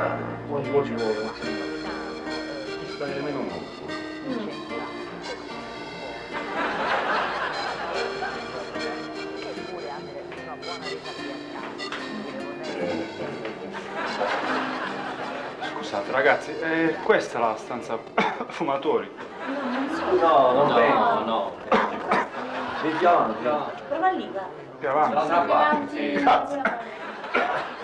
Mo ci vuole. Stai nemmeno no. Scusate ragazzi, questa è la stanza fumatori. No, non penso. No. Più avanti. Prova lì, va. Più avanti. Grazie.